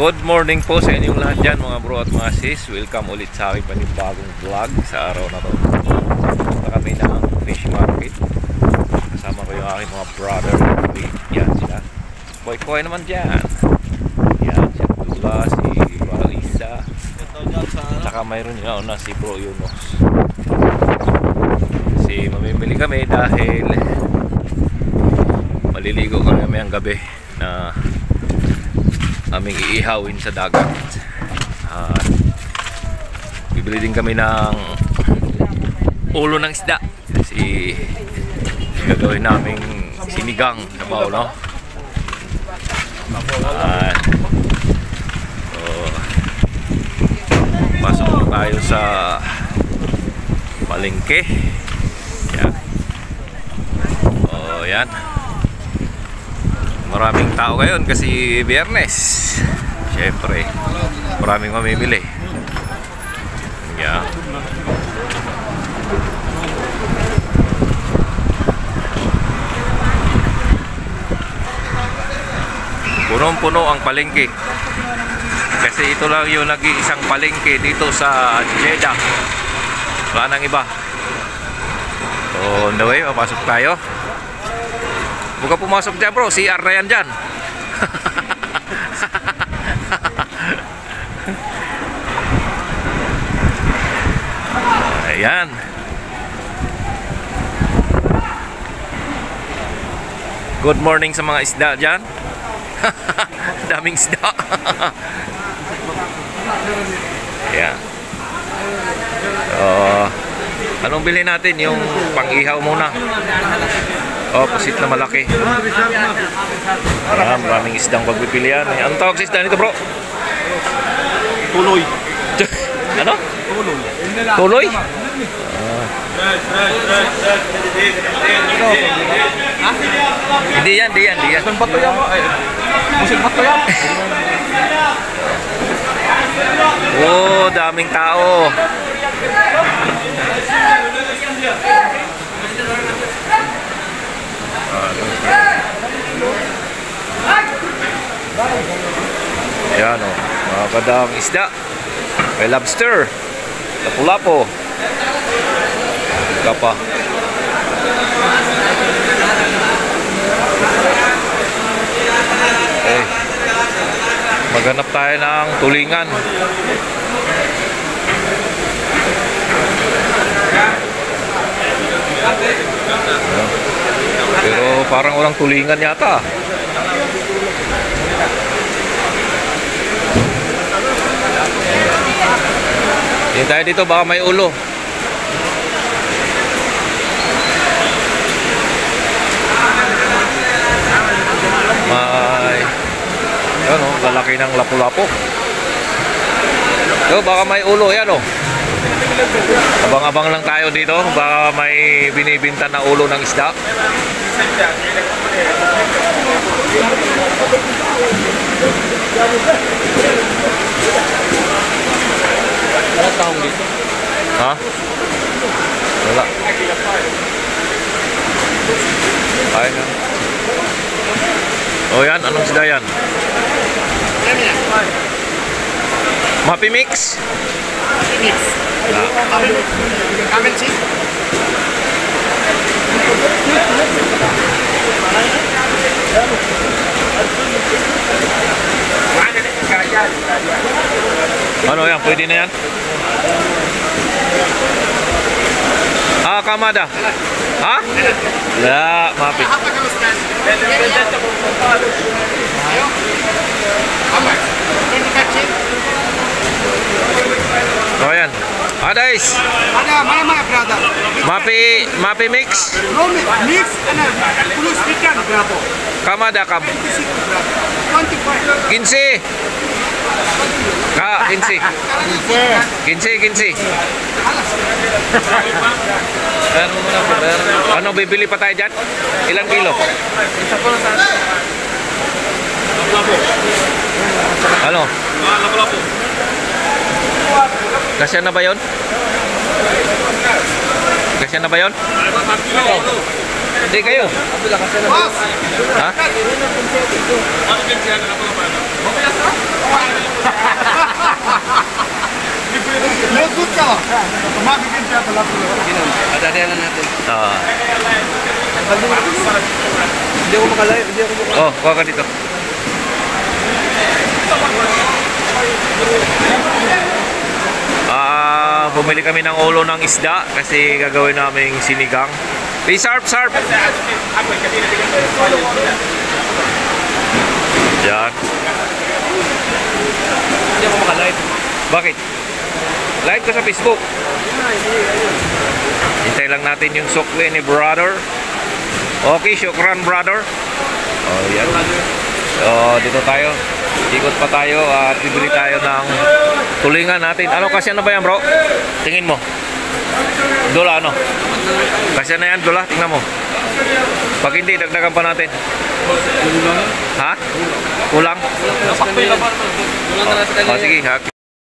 Good morning po sa inyong lahat dyan mga bro at mga sis. Welcome ulit sa aking panibagong vlog sa araw na to. Punta kami ng fish market. Kasama ko yung aking mga brother. Yan sila. Boy naman dyan. Yan si Abdullah, si Barisa. Saka mayroon yun na si Bro Yunus. Kasi mamimili kami dahil maliligo kami mamayang gabi na aming iihawin sa dagat. Bibili din kami ng ulo ng isda kasi gagawin naming sinigang sa baw, no? So, pasok tayo sa palengke. Yan. Oh, yan. Maraming tao ngayon kasi Biyernes. Siyempre, maraming mamimili. Yeah. Punong-puno ang palengke. Kasi ito lang yung nag-iisang palengke dito sa Jeddah. Wala nang iba. So, on the way, papasok tayo. Huwag ka pumasok dyan bro, CR na yan dyan. Ayan. Good morning sa mga isda dyan. Daming isda. Ayan. Anong bilhin natin? Yung pang-ihaw muna. Oh, pusit na malaki. Maraming isdang pagpipilian. Anong tawag sa isda nito bro? Tuloy. Ano? Tuloy. Tuloy? Hindi yan. Saan bato yan? Musin bato yan? Oh, daming tao. Ayan o, mga kadang isda. May lobster, lapu-lapo, kapa. Maghanap tayo ng tulingan. Pero parang walang tulingan yata. Hindi tayo dito, baka may ulo. May ano, lalaki ng lapu-lapo. So, baka may ulo yan, oh. Abang-abang lang tayo dito, baka may binibinta na ulo ng isda. Wala taong dito. Ha? Wala. Ayun na. O yan, anong isda yan? Mapi mix? Mix. Kamen cheese. Ano yan? Pwede na yan? Kamada. Ha? La, mapi. O yan. Guys. Ada mana brother? Mapi mix? No mix ana plus ikan berapa? Kamada kam. 25. 15. Ka, 15. 15. Ano bibili pa tayo dyan? Ilang kilo? Ano? Kasya na ba yun? Hindi kayo. Ha? Ada-ada natin. Ah. Hindi ako makalayo. Hindi ako makalayo. Oh, kuha ka dito. Bumili kami ng ulo ng isda kasi gagawin naming sinigang. Hey, sarp! Yan. Hindi ako makalive. Bakit? Live ko sa Facebook. Hintay lang natin yung sukli ni brother. Okay, syukran brother. Oh, yan. So, dito tayo. Ikot pa tayo at bibili tayo ng tulingan natin. Ano kasi ano ba yan, bro? Tingin mo. Dola, ano? Kasi na yan, dola. Tingnan mo. Pag hindi, dagdagan pa natin. Ha? Kulang? Kulang na natin. Oh, sige, ha?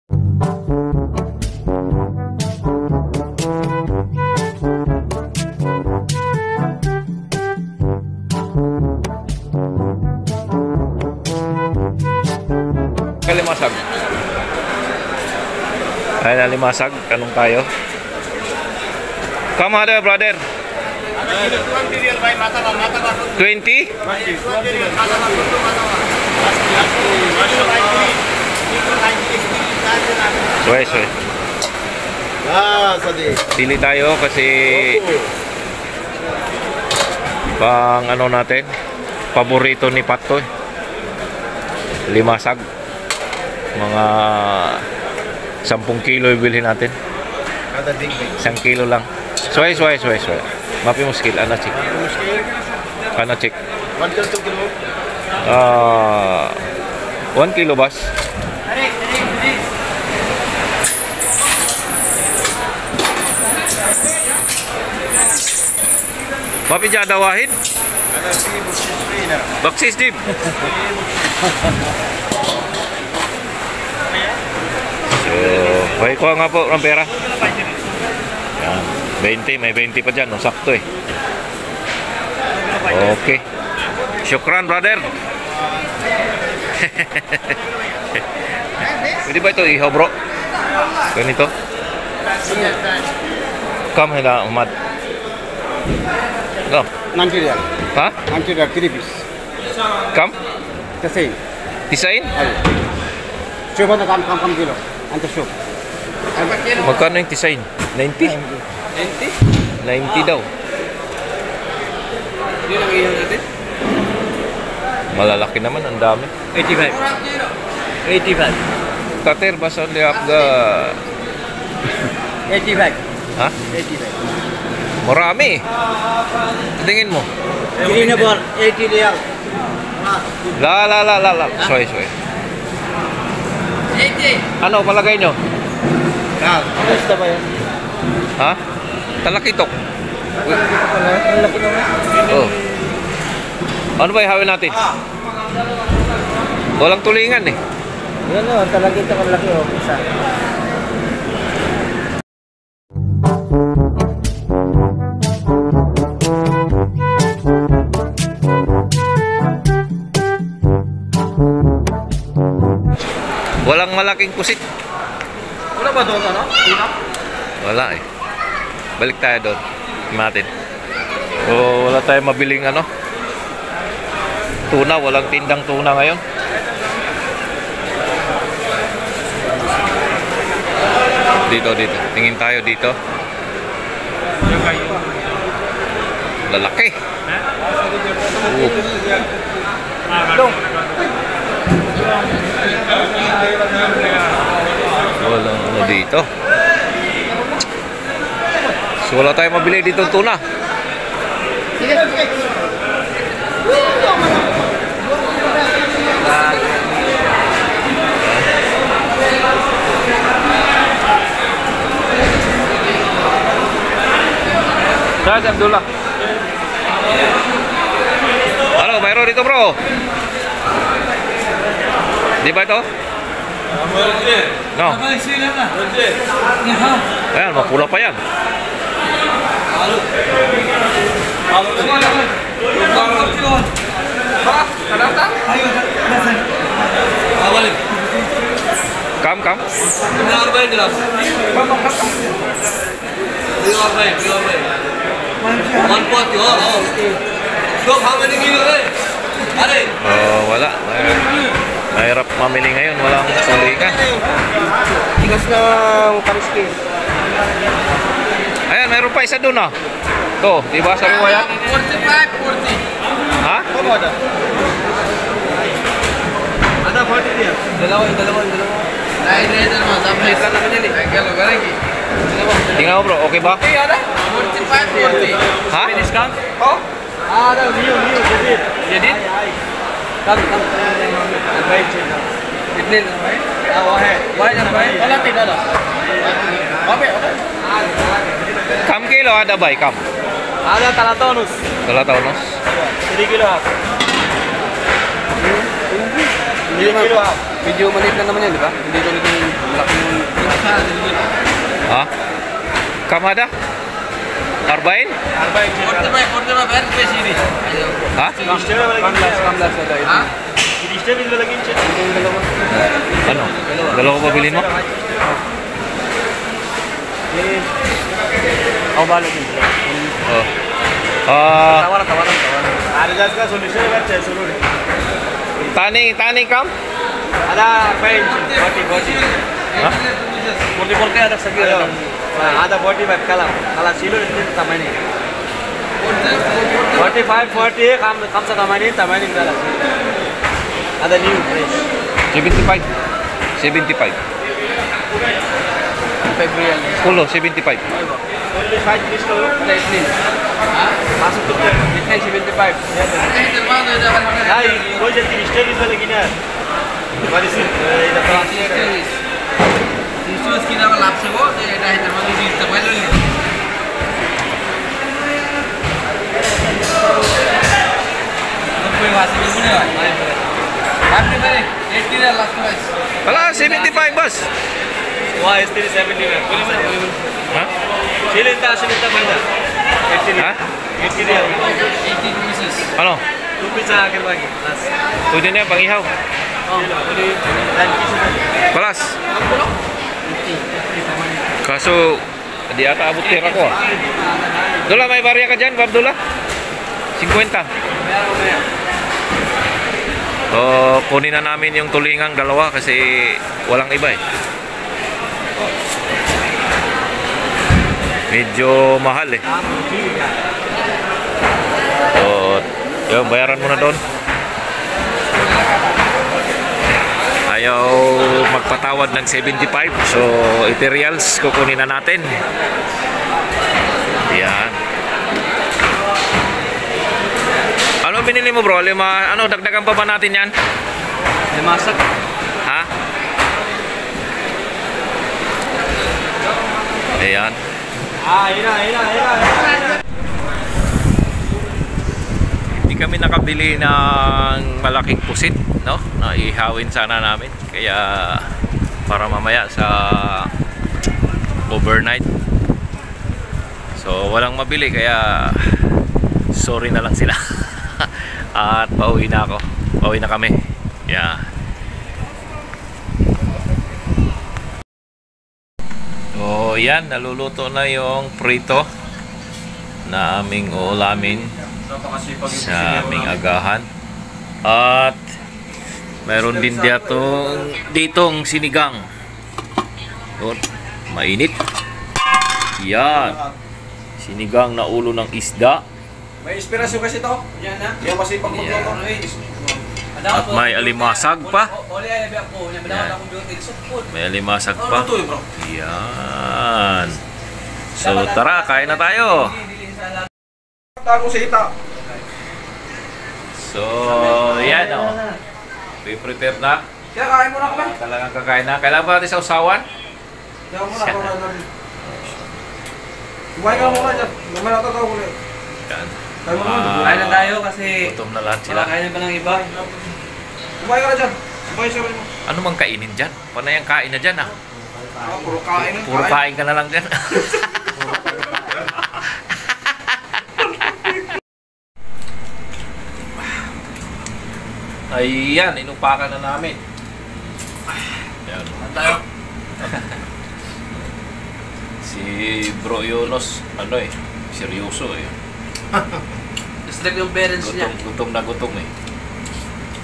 Limasag. Ay na limasag. Anong tayo? Come on, brother. 20? Suwe. Pili tayo kasi pang ano natin, paborito ni Pato. Limasag. Mga 10 kilo ibilhin natin. Kada big. 1 kilo lang. Suwe. Mapi mo skill. Ano check? 1 kilo, 2 kilo. 1 kilo bas. Mapi dyan dawahin? Baksis dib. So, okay, kuha nga po ng pera. Yan, 20, may 20 pa dyan, no? Sakto eh. Okay. Syukran, brother. Pwede ba ito ihaw, bro? Ganito? Come, hila, Umad. Come. 90 riyal. Ha? 90 riyal, 3 piece. Come? The same. Design? Show na kam kilo. Ante show. Magkano yung design? 90? 90 daw. Yun ang ihaw natin? Malalaki naman, ang dami. 85. Kater, basta only up the... 85. Ha? 85. Marami. Tingin mo. Green ball, 80 riyal. La. Soy. 80. Ano, palagay nyo? Basta ba yan? Ha? Talakitok. Ang laki naman. Oh. Ano ba ihawin natin? Walang tulingan eh. Yan o, talaga ito ang laki o. Isa. Walang malaking kusit. Wala ba doon, ano? Wala eh. Balik tayo doon. Natin. So, wala tayong mabiling ano. Tuna. Walang tindang tuna ngayon. Dito. Tingin tayo dito. Lalaki. Walang ano dito. So wala tayong mabili dito ng tuna. Saan, Abdullah? Ano, mayroon dito, bro? Di ba ito? No. Ayan, mapula pa yan. Kam. 140. Oh. Look, how many kilo eh? Are? Wala. Mahirap mamili ngayon. Walang tulingan. Tigas ng kariski. Ayan, mayroon pa isa dun ah. Ito, di ba sa riwayat? 45, 40. Ha? Ano ada? Ada 40 dia. Dalawa. Lain mas. Sampai ikan naman yan eh. Kaya lugar lagi. Tingnan mo bro, okay ba? Ada? 45, 40. Ha? Finish count? Oh? Ada new Jadid. Jadid? Come. Baik je. Itne na bhai? Why na bhai? Wala tidak ada. Okay. Kam kilo ada bay, kam. Ada talatonus. Wala taunos. 3 kilo half. 3 kilo half. Medyo maliit lang naman yan, di ba? Hindi ko naging malaking... Ha? Kam ada? Arbain? 45 bhai rupees ini. Ha? Kamlas ada itu. Ha? Ano? Dalawa ko pabilin mo? Ako balik din. Oh. Tawaran. Arjas ka solution करते हैं शुरू में. Tani kam? Ada bench 40. Ha? 44 kaya ada segi ada. Ada 45 kalau silo itu tamani. 45 40 kam sa tamani dala. Ada new fresh. 75. 75. February. Kulo, 75. Only 5 piece lo. Ada itne. Masuk tuh. Itne 75. Hai, रोज जल्दी स्टेज पे लगी ना. हमारी सिर्फ इधर Isu skin apa lap sih kok? Dah itu mau di tempat lu ni. Kopi masih di sini kan? Berapa ni? 80 dah last price. Wala, 75 boss. wah istri 70 में बोली मैं Ha? चले इंता अशनिता बंदा 80 Ha? 80 dia 80 pieces. Ano? 2 pizza akhir lagi las Pwede na yan, pangihaw. boleh dan pizza Palas. Kaso, di ata abot tira ko ah. Dula, may barya ka dyan, Bob Dula? 50. Kunin na namin yung tulingang dalawa kasi walang iba eh. Medyo mahal eh. Yun, bayaran mo na doon. Ayaw magpatawad ng 75. So, materials kukunin na natin. Yan. Ano binili mo bro? Ano, dagdagan pa ba natin yan? Masak. Ha? Ayan. ina Hindi kami nakabili ng malaking pusit, no? Na ihawin sana namin. Kaya para mamaya sa overnight. So walang mabili kaya sorry na lang sila. At pauwi na ako. Pauwi na kami. Yeah. So yan, naluluto na yung prito na aming uulamin sa aming agahan. At mayroon din ditong sinigang. Yun, mainit. Yan. Sinigang na ulo ng isda. may inspirasyon kasi to yan na kaya masipag magluto At may alimasag pa. May alimasag pa. Yan. So tara, kain na tayo. tago sa ita So yan o. Pre-prepare na. kaya kain mo na kami Talagang kakain na. Kailangan ba natin sa usawan? kaya mo na kumain ka muna dyan naman natatawag ulit Yan. kain mo na Kain na tayo kasi Gutom na lahat sila. kain pa ng iba. kumain ka na dyan kumain siya rin mo Ano mang kainin dyan? Panay ang kain na dyan ah. puro kain Puro kain ka na lang dyan. Ayan, inupakan na namin. Ayan. Tayo. Si Bro Yonos, ano eh, seryoso eh. Strict yung parents niya. Gutom na gutom eh.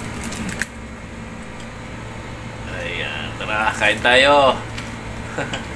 Ayan, tara, kain tayo.